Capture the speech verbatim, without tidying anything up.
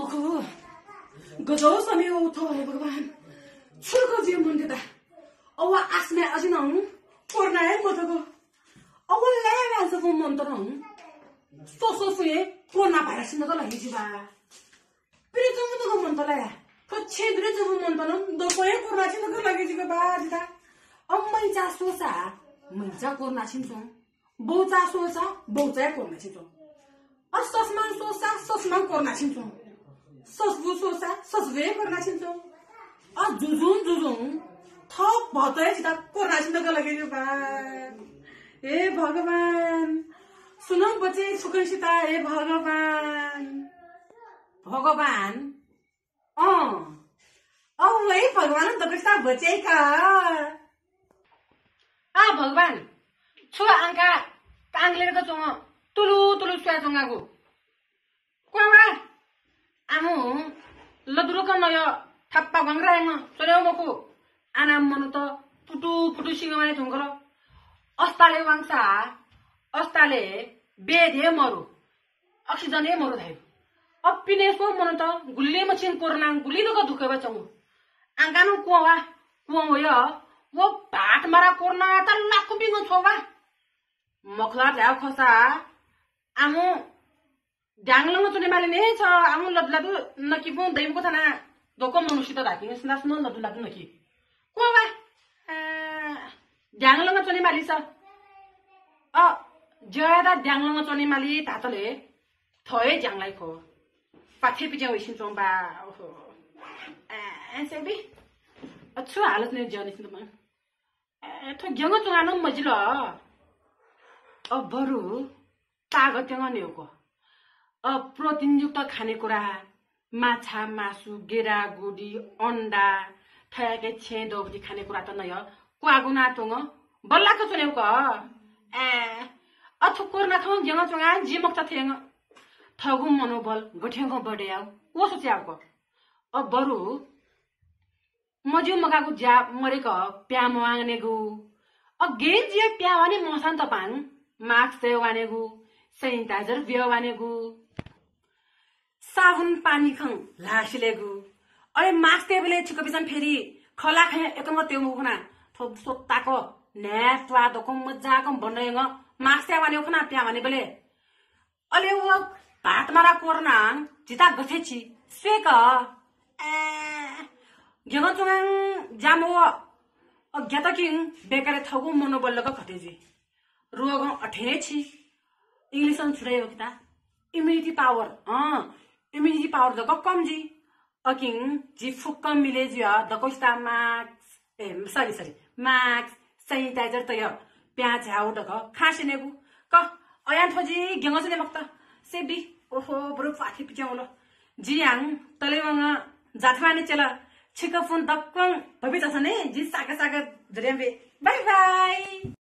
그 गजो समय उठो है भगवान छुर्को जे मन देदा अवा आस्मे अजिनङ कोर्ना है मथको अवा लेगा जको मन त रङ सो सो सो ए कोर्ना भाइरस न त लागि जिबा पिरे जमु त मन त ला क छेद्रे जमु मन त न दो कोए कोर्ना छिन त लागि जिबा बा दिदा अम्मै चा सोसा मैचा कोर्ना छिन्छौ बोचा सोसा बोचा कोर्ना छिन्छौ अ ससमा सोसा ससमा कोर्ना छिन्छौ ससबु सोसा ससबे कोर्ना छिन्छौ अ जुजुन जुजुन थप भतै छिता कोर्ना छिन त लागि जिबा हे भगवान सुनो बचे सुकसिता हे भगवान भगवान अ औ हे भगवान त कस्ता बचे का आ भगवान छु आंका कांगलेर को चोङ तुलु तुलु स्या चोङागु कोवा आमु लदुरो क नय थप्पा गंग्राङ चोरेउ मको आना मनु त पुटु पुटु सिंगमाने झुंगर अस्ताले वांसा अस्ताले बेधे मरु oxygen A Maru धाइ अप्पिने so Manu त गुल्ले मछिन कोरोना गुली दो क दुखेबा चंगु आंगानु कोवा कोवा यो वो भात मारा कोरोना त लाकु बिंगो छोवा मखला ल्या खसा आमु डांगलंग चुने माले ने छ आमु लदलादु नकी बो दैमको थाना दोको मनुष्य त धाकिन स्नास न लदु लादु नकी कोवा डांगलंग चुने माली छ अ ज्यादा डांगलंग चुने माली तातले थय जांगलाई खो पाथे पिजे वइसिन चोंबा ओहो ए सेबी अच्छो हालत ने जने सिन म ए थो गंग चुगानो मजिलो अब बरु तागत गनेको अब प्रोटिन युक्त खानेकुरा माछा मासु गेरा गुडी अंडा ठयाके छे दोबदी खानेकुरा त नय क्वागुना तोङ बल्लाको चुनेको ए अथु कोर्ना थौ गंग चुगा जिमक त थेङ थगु मनोबल गठेंगो बडेयाउ वो सोच्याको अब बरु मजिउ मगाको ज्या मरेको प्या मवाङनेगु अ गेन जे प्या वाने मसान तपाङ मास्क सेवानेगु सैनिटाइजर बेवानेगु साबुन पानी खङ लासिलेगु अरे मास्क टेबले छिको बिचन फेरि खला ख एकम त्यो मुखना थोप सोत्ताको नेटवा दको मजाको बनैङ मास्क सेवाने खना प्या वाने बेले अले वो भात मारा कोर्ना जिता गथेछि सेक ए जगन चोङ जामो अज्ञात किङ बेकारे थगु मनोबलको खटेजी रोग अठेछि इंग्लिश में छुड़ाई होता इम्यूनिटी पावर हाँ इम्यूनिटी पावर दको कम जी अकिंग जी फुक्क मिले जी दकोस्ता मास्क ए सॉरी सॉरी मास्क सैनिटाइजर तो यो प्याज हाउ दको खासिनेगु क अयान थोजी गेंगो से मक्ता से बी ओहो बरु पाथि पिच्याउलो जी याङ तलेवङ जाथवाने चला छिकफुन दक्कङ भबिता छने जी सागा सागा जरेम्बे बाय बाय।